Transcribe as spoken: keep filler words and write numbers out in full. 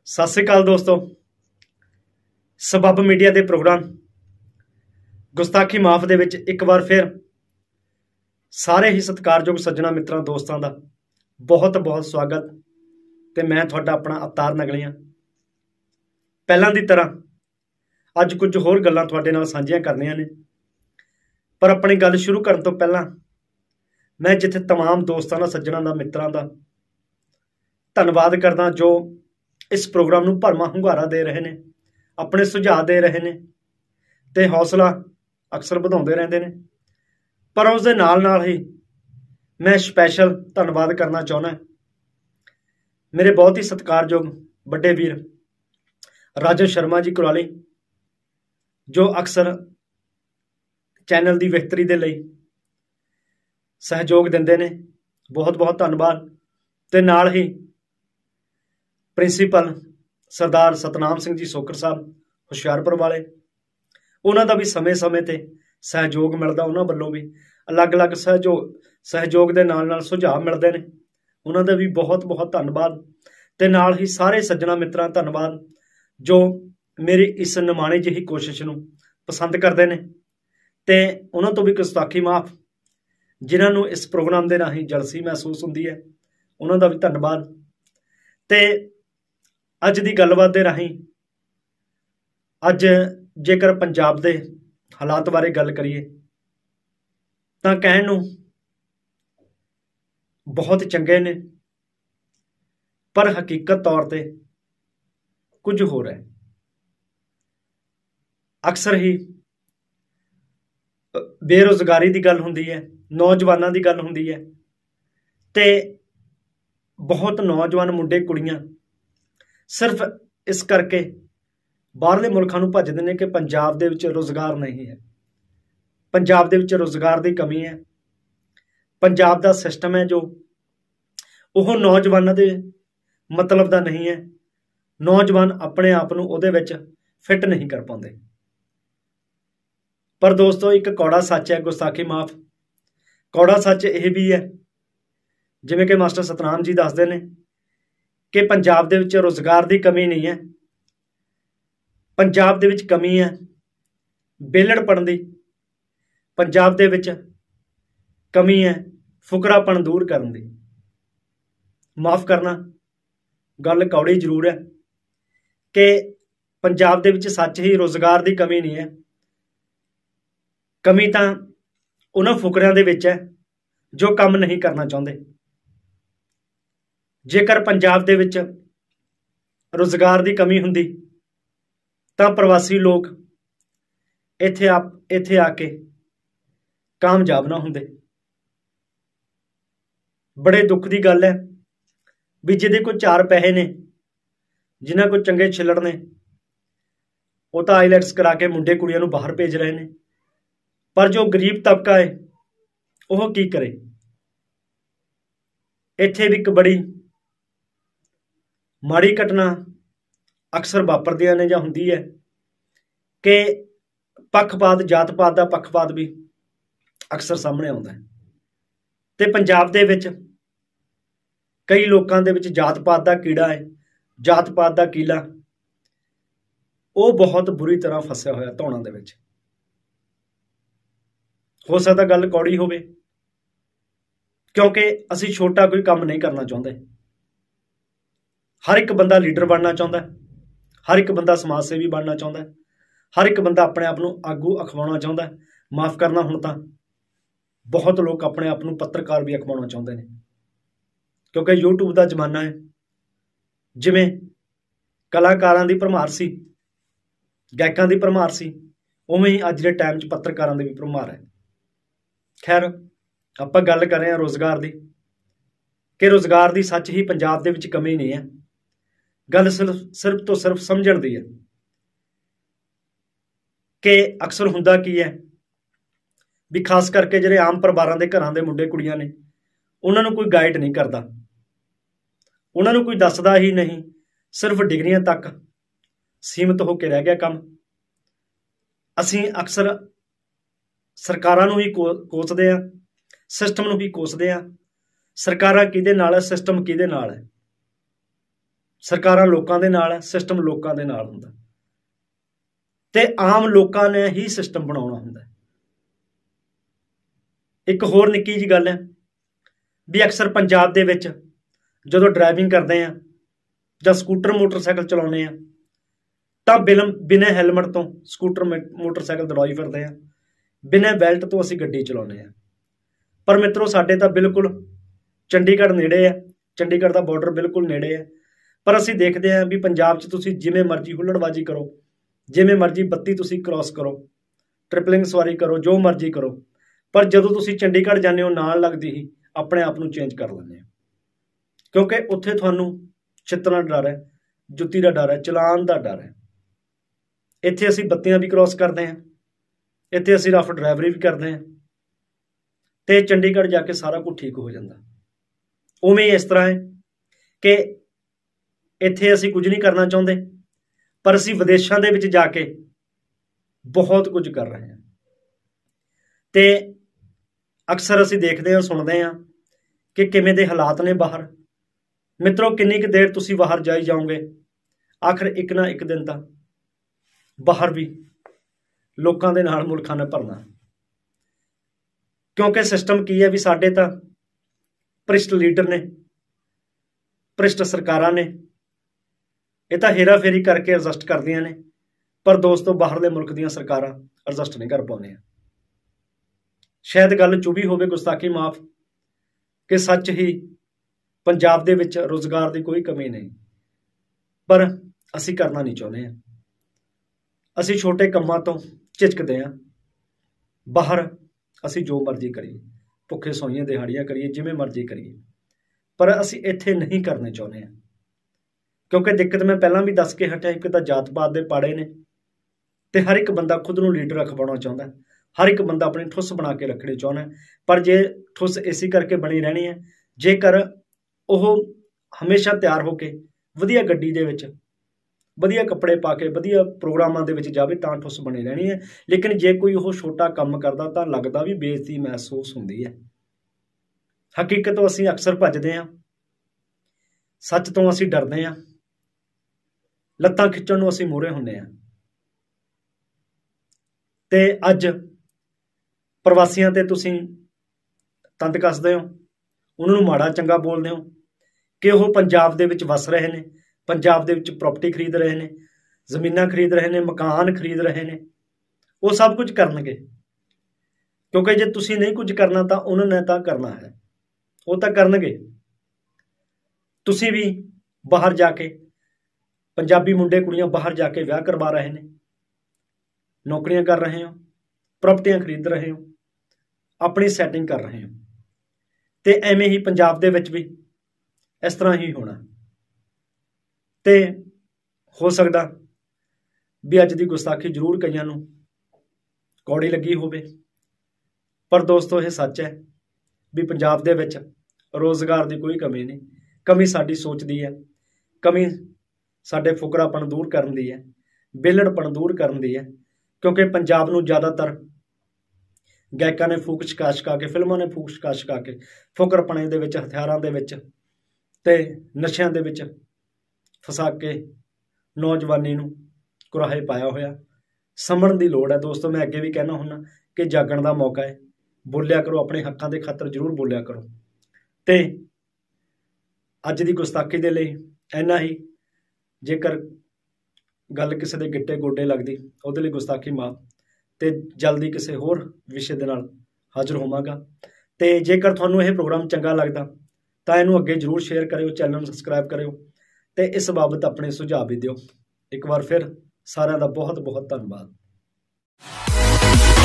सत श्री अकाल दोस्तों। सबब मीडिया के प्रोग्राम गुस्ताखी माफ दे विच एक बार फिर सारे ही सत्कारयोग सज्जणा मित्रां दोस्तों का बहुत बहुत स्वागत। तो मैं तुहाडा अपना अवतार नगलियां पहलां दी तरह अज कुछ होर गल्लां तुहाडे नाल सांझियां करनियां ने। पर अपनी गल शुरू करन तो पहलां मैं जिथे तमाम दोस्तों का सज्जणा का मित्रां का धन्नवाद करदा जो इस प्रोग्राम नूं भरवां हुंगारा दे रहे ने, अपने सुझाव दे रहे ने ते हौसला अक्सर वधाउंदे रहिंदे ने। पर उस दे नाल नाल ही मैं स्पैशल धन्नवाद करना चाहुंदा मेरे बहुत ही सत्कारयोग बड़े वीर राजन शर्मा जी कुराली, जो अक्सर चैनल की बेहतरी दे लई सहयोग दिंदे ने। बहुत बहुत धन्नवाद। ते नाल ही प्रिंसीपल सरदार सतनाम सिंह जी सोकर साहब हुशियारपुर वाले, उन्हों का भी समय समय ते सहयोग मिलता, उन्होंने वालों भी अलग अलग सहयोग सहयोग के नाल नाल सुझाव मिलते हैं, उन्होंने भी बहुत बहुत धन्नवाद। ते नाल ही सारे सज्जणा मित्रां धन्नवाद जो मेरी इस निमाणी जिही कोशिश नूं पसंद करते हैं। ते उन्हों तो भी गुस्ताखी माफ जिन्होंने इस प्रोग्राम के राही जलसी महसूस होंदी है, उन्हों का भी धन्नवाद। ते अज की गलबात के राही अज जेकर पंजाब के हालात बारे गल करिए तो कहण नूं बहुत चंगे ने, पर हकीकत तौर पर कुछ हो रहा है। अक्सर ही बेरोजगारी की गल होंदी है, नौजवानों की गल होंदी है, ते बहुत नौजवान मुंडे कुड़ियां सिर्फ इस करके बाहरले मुल्कां नूं भजदे ने कि पंजाब दे विच रोजगार नहीं है, पंजाब दे विच रोजगार की कमी है। पंजाब का सिस्टम है जो वह नौजवानों के मतलब का नहीं है, नौजवान अपने आप नूं उहदे विच फिट नहीं कर पाते। पर दोस्तों एक कौड़ा सच है, गुस्ताखी माफ कौड़ा सच यह भी है जिवें कि मास्टर सतनाम जी दसदे ने कि पंजाब दे विच रोजगार की कमी नहीं है, पंजाब दे विच कमी है बेलड़पण दी, पंजाब दे विच कमी है फुकरापन दूर करन दी। माफ करना गल कौड़ी जरूर है कि पंजाब दे विच सच ही रोजगार की कमी नहीं है, कमी तो उन्हां फुकरियां दे विच है जो काम नहीं करना चाहते। जेकर पंजाब दे विच रोजगार की कमी हुंदी तां प्रवासी लोग इत्थे आप इत्थे आके कामयाब ना हुंदे। बड़े दुख की गल है भी जिहदे कोल चार पैसे ने, जिन्हां कोल चंगे छिल्लड़ ने, वो तो आईलैट्स करा के मुंडे कुड़ियां नूं बाहर भेज रहे हैं, पर जो गरीब तबका है वह की करे। इत्थे भी एक बड़ी माड़ी घटना अक्सर वापरदियां ने जां हुंदी है कि पक्षपात जात पात का पक्षपात भी अक्सर सामने आउंदा है। ते पंजाब दे विच कई लोकां दे विच जात पात का कीड़ा है, जात पात का कीला वो बहुत बुरी तरह फसिया होया धौणां दे विच। हो सकता गल कौड़ी होवे क्योंकि असी छोटा कोई काम नहीं करना चाहते। हर एक बंदा लीडर बनना चाहता है, हर एक बंदा समाज सेवी बनना चाहता है, हर एक बंदा अपने आप को आगू अखवाना चाहता है। माफ करना हुण तां बहुत लोग अपने आप को पत्रकार भी अखवाना चाहते हैं, क्योंकि यूट्यूब का जमाना है। जिवें कलाकारां दी भरमार सी, गायकां दी भरमार सी, उवें ही अज दे टाइम च पत्रकारां दी भी भरमार है। खैर आपां गल कर रहे हैं रोजगार की कि रोजगार की सच ही पंजाब दे विच कमी नहीं है। गल सिर्फ सिर्फ तो सिर्फ समझण दी है कि अक्सर हुंदा की है भी खास करके जिहड़े आम परिवारां दे घरां दे मुंडे कुड़ियां ने, उन्हां नूं कोई गाइड नहीं करता, उन्हां नूं कोई दसदा ही नहीं, सिर्फ डिग्रियां तक सीमित होकर रह गया काम। असीं अक्सर सरकारां नूं ही को कोसदे आ, सिस्टम नूं ही कोसदे आ। सरकारां किहदे नाल है, सिस्टम किहदे नाल है। ਸਰਕਾਰਾਂ ਲੋਕਾਂ ਦੇ ਨਾਲ ਹੈ, ਸਿਸਟਮ ਲੋਕਾਂ ਦੇ ਨਾਲ ਹੁੰਦਾ ਤੇ ਆਮ ਲੋਕਾਂ ਨੇ ਹੀ ਸਿਸਟਮ ਬਣਾਉਣਾ ਹੁੰਦਾ। ਇੱਕ ਹੋਰ ਨਿੱਕੀ ਜਿਹੀ ਗੱਲ ਹੈ ਵੀ ਅਕਸਰ ਪੰਜਾਬ ਦੇ ਵਿੱਚ ਜਦੋਂ ਡਰਾਈਵਿੰਗ ਕਰਦੇ ਆ ਜਾਂ ਸਕੂਟਰ ਮੋਟਰਸਾਈਕਲ ਚਲਾਉਂਦੇ ਆ ਤਾਂ ਬਿਲ ਬਿਨਾਂ ਹੈਲਮਟ ਤੋਂ ਸਕੂਟਰ ਮੋਟਰਸਾਈਕਲ ਦੌੜਾਈ ਫਿਰਦੇ ਆ, ਬਿਨਾਂ ਬੈਲਟ ਤੋਂ ਅਸੀਂ ਗੱਡੀ ਚਲਾਉਂਦੇ ਆ। ਪਰ ਮਿੱਤਰੋ ਸਾਡੇ ਤਾਂ ਬਿਲਕੁਲ ਚੰਡੀਗੜ੍ਹ ਨੇੜੇ ਹੈ, ਚੰਡੀਗੜ੍ਹ ਦਾ ਬਾਰਡਰ ਬਿਲਕੁਲ ਨੇੜੇ ਹੈ, ਪਰ ਅਸੀਂ ਦੇਖਦੇ ਹਾਂ ਵੀ ਪੰਜਾਬ 'ਚ ਤੁਸੀਂ ਜਿਵੇਂ ਮਰਜ਼ੀ ਹੁੱਲੜਬਾਜ਼ੀ ਕਰੋ, ਜਿਵੇਂ ਮਰਜ਼ੀ ਬੱਤੀ ਤੁਸੀਂ ਕ੍ਰਾਸ ਕਰੋ, ਟ੍ਰਿਪਲਿੰਗ ਸਵਾਰੀ ਕਰੋ, ਜੋ ਮਰਜ਼ੀ ਕਰੋ, ਪਰ ਜਦੋਂ ਤੁਸੀਂ ਚੰਡੀਗੜ੍ਹ ਜਾਂਦੇ ਹੋ ਨਾਲ ਲੱਗਦੀ ਹੀ ਆਪਣੇ ਆਪ ਨੂੰ ਚੇਂਜ ਕਰ ਲੈਂਦੇ ਹੋ, ਕਿਉਂਕਿ ਉੱਥੇ ਤੁਹਾਨੂੰ ਛਿੱਤਰਾਂ ਦਾ ਡਰ ਹੈ, ਜੁੱਤੀ ਦਾ ਡਰ ਹੈ, ਚਲਾਨ ਦਾ ਡਰ ਹੈ। ਇੱਥੇ ਅਸੀਂ ਬੱਤੀਆਂ ਵੀ ਕ੍ਰਾਸ ਕਰਦੇ ਹਾਂ, ਇੱਥੇ ਅਸੀਂ ਰਫ ਡਰਾਈਵਰੀ ਵੀ ਕਰਦੇ ਹਾਂ ਤੇ ਚੰਡੀਗੜ੍ਹ ਜਾ ਕੇ ਸਾਰਾ ਕੁਝ ਠੀਕ ਹੋ ਜਾਂਦਾ। ਉਵੇਂ ਇਸ ਤਰ੍ਹਾਂ ਹੈ ਕਿ ਇੱਥੇ ਅਸੀਂ ਕੁਝ ਨਹੀਂ ਕਰਨਾ ਚਾਹੁੰਦੇ, ਪਰ ਅਸੀਂ ਵਿਦੇਸ਼ਾਂ ਦੇ ਵਿੱਚ ਜਾ ਕੇ ਬਹੁਤ ਕੁਝ ਕਰ ਰਹੇ ਹਾਂ ਤੇ ਅਕਸਰ ਅਸੀਂ ਦੇਖਦੇ ਹਾਂ, ਸੁਣਦੇ ਹਾਂ ਕਿ ਕਿਵੇਂ ਦੇ ਹਾਲਾਤ ਨੇ ਬਾਹਰ। ਮਿੱਤਰੋ ਕਿੰਨੀ ਕੁ ਦੇਰ ਤੁਸੀਂ ਬਾਹਰ ਜਾਈ ਜਾਓਗੇ, ਆਖਰ ਇੱਕ ਨਾ ਇੱਕ ਦਿਨ ਤਾਂ ਬਾਹਰ ਵੀ ਲੋਕਾਂ ਦੇ ਨਾਲ ਮੁਲਕਾਂ ਨੇ ਭਰਨਾ, ਕਿਉਂਕਿ ਸਿਸਟਮ ਕੀ ਹੈ ਵੀ ਸਾਡੇ ਤਾਂ ਭ੍ਰਿਸ਼ਟ ਲੀਡਰ ਨੇ, ਭ੍ਰਿਸ਼ਟ ਸਰਕਾਰਾਂ ਨੇ, ਇਹ ਤਾਂ ਹੇਰਾ ਫੇਰੀ ਕਰਕੇ ਐਡਜਸਟ ਕਰਦੀਆਂ ਨੇ, ਪਰ ਦੋਸਤੋ ਬਾਹਰਲੇ ਮੁਲਕ ਦੀਆਂ ਸਰਕਾਰਾਂ ਐਡਜਸਟ ਨਹੀਂ ਕਰ ਪਾਉਂਦੀਆਂ। ਸ਼ਾਇਦ ਗੱਲ ਚੁਭੀ ਹੋਵੇ, ਗੁਸਤਾਖੀ ਮਾਫ, ਕਿ ਸੱਚ ਹੀ ਪੰਜਾਬ ਦੇ ਵਿੱਚ ਰੁਜ਼ਗਾਰ ਦੀ ਕੋਈ ਕਮੀ ਨਹੀਂ, ਪਰ ਅਸੀਂ ਕਰਨਾ ਨਹੀਂ ਚਾਹੁੰਦੇ ਹਾਂ। ਅਸੀਂ ਛੋਟੇ ਕੰਮਾਂ ਤੋਂ ਝਿਜਕਦੇ ਹਾਂ, ਬਾਹਰ ਅਸੀਂ ਜੋ ਮਰਜ਼ੀ ਕਰੀਏ, ਭੁੱਖੇ ਸੌਈਆਂ ਦਿਹਾੜੀਆਂ ਕਰੀਏ, ਜਿਵੇਂ ਮਰਜ਼ੀ ਕਰੀਏ, ਪਰ ਅਸੀਂ ਇੱਥੇ ਨਹੀਂ ਕਰਨੇ ਚਾਹੁੰਦੇ ਹਾਂ। ਕਿਉਂਕਿ ਦਿੱਕਤ ਮੈਂ ਪਹਿਲਾਂ ਵੀ ਦੱਸ ਕੇ ਹਟਿਆ, ਇੱਕ ਤਾਂ ਜਾਤ ਪਾਤ ਦੇ ਪਾੜੇ ਨੇ ਤੇ ਹਰ ਇੱਕ ਬੰਦਾ ਖੁਦ ਨੂੰ ਲੀਡਰ ਅਖਵਾਉਣਾ ਚਾਹੁੰਦਾ, ਹਰ ਇੱਕ ਬੰਦਾ ਆਪਣੀ ਠੁੱਸ ਬਣਾ ਕੇ ਰੱਖਣੀ ਚਾਹੁੰਦਾ। ਪਰ ਜੇ ਠੁੱਸ ਇਸੇ ਕਰਕੇ ਬਣੀ ਰਹਿਣੀ ਹੈ, ਜੇਕਰ ਉਹ ਹਮੇਸ਼ਾ ਤਿਆਰ ਹੋ ਕੇ ਵਧੀਆ ਗੱਡੀ ਦੇ ਵਿੱਚ, ਵਧੀਆ ਕੱਪੜੇ ਪਾ ਕੇ, ਵਧੀਆ ਪ੍ਰੋਗਰਾਮਾਂ ਦੇ ਵਿੱਚ ਜਾਵੇ ਤਾਂ ਠੁੱਸ ਬਣੀ ਰਹਿਣੀ ਹੈ। ਲੇਕਿਨ ਜੇ ਕੋਈ ਉਹ ਛੋਟਾ ਕੰਮ ਕਰਦਾ ਤਾਂ ਲੱਗਦਾ ਵੀ ਬੇਇੱਜ਼ਤੀ ਮਹਿਸੂਸ ਹੁੰਦੀ ਹੈ। ਹਕੀਕਤ ਤੋਂ ਅਸੀਂ ਅਕਸਰ ਭੱਜਦੇ ਹਾਂ, ਸੱਚ ਤੋਂ ਅਸੀਂ ਡਰਦੇ ਹਾਂ, ਲੱਤਾਂ ਖਿੱਚਣ ਨੂੰ ਅਸੀਂ ਮੂਹਰੇ ਹੁੰਦੇ ਹਾਂ ਤੇ ਅੱਜ ਪ੍ਰਵਾਸੀਆਂ ਤੇ ਤੁਸੀਂ ਤੰਦ ਕੱਸਦੇ ਹੋ, ਉਹਨਾਂ ਨੂੰ ਮਾੜਾ ਚੰਗਾ ਬੋਲਦੇ ਹੋ ਕਿ ਉਹ ਪੰਜਾਬ ਦੇ ਵਿੱਚ ਵਸ ਰਹੇ ਨੇ, ਪੰਜਾਬ ਦੇ ਵਿੱਚ ਪ੍ਰਾਪਰਟੀ ਖਰੀਦ ਰਹੇ ਨੇ, ਜ਼ਮੀਨਾਂ ਖਰੀਦ ਰਹੇ ਨੇ, ਮਕਾਨ ਖਰੀਦ ਰਹੇ ਨੇ। ਉਹ ਸਭ ਕੁਝ ਕਰਨਗੇ, ਕਿਉਂਕਿ ਜੇ ਤੁਸੀਂ ਨਹੀਂ ਕੁਝ ਕਰਨਾ ਤਾਂ ਉਹਨਾਂ ਨੇ ਤਾਂ ਕਰਨਾ ਹੈ, ਉਹ ਤਾਂ ਕਰਨਗੇ। ਤੁਸੀਂ ਵੀ ਬਾਹਰ ਜਾ ਕੇ, ਪੰਜਾਬੀ ਮੁੰਡੇ ਕੁੜੀਆਂ ਬਾਹਰ ਜਾ ਕੇ ਵਿਆਹ ਕਰਵਾ ਰਹੇ ਨੇ, ਨੌਕਰੀਆਂ ਕਰ ਰਹੇ ਹੋ, ਪ੍ਰਾਪਰਟੀਆਂ ਖਰੀਦ ਰਹੇ ਹੋ, ਆਪਣੀ ਸੈਟਿੰਗ ਕਰ ਰਹੇ ਹੋ ਤੇ ਐਵੇਂ ਹੀ ਪੰਜਾਬ ਦੇ ਵਿੱਚ ਵੀ ਇਸ ਤਰ੍ਹਾਂ ਹੀ ਹੋਣਾ। ਤੇ ਹੋ ਸਕਦਾ ਵੀ ਅੱਜ ਦੀ ਗੁਸਤਾਖੀ ਜ਼ਰੂਰ ਕਈਆਂ ਨੂੰ ਕੌੜੀ ਲੱਗੀ ਹੋਵੇ, ਪਰ ਦੋਸਤੋ ਇਹ ਸੱਚ ਹੈ ਵੀ ਪੰਜਾਬ ਦੇ ਵਿੱਚ ਰੋਜ਼ਗਾਰ ਦੀ ਕੋਈ ਕਮੀ ਨਹੀਂ। ਕਮੀ ਸਾਡੀ ਸੋਚ ਦੀ ਹੈ, ਕਮੀ ਸਾਡੇ ਫੁਕਰਾਪਣ ਦੂਰ ਕਰਨ ਦੀ ਹੈ, ਵਿਹਲੜਪਣ ਦੂਰ ਕਰਨ ਦੀ ਹੈ, ਕਿਉਂਕਿ ਪੰਜਾਬ ਨੂੰ ਜ਼ਿਆਦਾਤਰ ਗਾਇਕਾਂ ਨੇ ਫੂਕ ਛਕਾ ਛਕਾ ਕੇ, ਫਿਲਮਾਂ ਨੇ ਫੂਕ ਛਕਾ ਛਕਾ ਕੇ ਫੁਕਰਪਣੇ ਦੇ ਵਿੱਚ, ਹਥਿਆਰਾਂ ਦੇ ਵਿੱਚ ਤੇ ਨਸ਼ਿਆਂ ਦੇ ਵਿੱਚ ਫਸਾ ਕੇ ਨੌਜਵਾਨੀ ਨੂੰ ਕੁਰਾਹੇ ਪਾਇਆ ਹੋਇਆ। ਸੰਭਲਣ ਦੀ ਲੋੜ ਹੈ ਦੋਸਤੋ। ਮੈਂ ਅੱਗੇ ਵੀ ਕਹਿਣਾ ਹੁੰਦਾ ਕਿ ਜਾਗਣ ਦਾ ਮੌਕਾ ਹੈ, ਬੋਲਿਆ ਕਰੋ, ਆਪਣੇ ਹੱਕਾਂ ਦੇ ਖਾਤਰ ਜ਼ਰੂਰ ਬੋਲਿਆ ਕਰੋ। ਤੇ ਅੱਜ ਦੀ ਗੁਸਤਾਖੀ ਦੇ ਲਈ ਇੰਨਾ ਹੀ। ਜੇਕਰ ਗੱਲ ਕਿਸੇ ਦੇ ਗਿੱਟੇ ਗੋਡੇ ਲੱਗਦੀ, ਉਹਦੇ ਲਈ ਗੁਸਤਾਖੀ ਮਾਫ, ਤੇ ਜਲਦੀ ਕਿਸੇ ਹੋਰ ਵਿਸ਼ੇ ਦੇ ਨਾਲ ਹਾਜ਼ਰ ਹੋਵਾਂਗਾ। ਤੇ ਜੇਕਰ ਤੁਹਾਨੂੰ ਇਹ ਪ੍ਰੋਗਰਾਮ ਚੰਗਾ ਲੱਗਦਾ ਤਾਂ ਇਹਨੂੰ ਅੱਗੇ ਜ਼ਰੂਰ ਸ਼ੇਅਰ ਕਰਿਓ, ਚੈਨਲ ਨੂੰ ਸਬਸਕ੍ਰਾਈਬ ਕਰਿਓ ਤੇ ਇਸ ਬਾਬਤ ਆਪਣੇ ਸੁਝਾਅ ਵੀ ਦਿਓ। ਇੱਕ ਵਾਰ ਫਿਰ ਸਾਰਿਆਂ ਦਾ ਬਹੁਤ ਬਹੁਤ ਧੰਨਵਾਦ।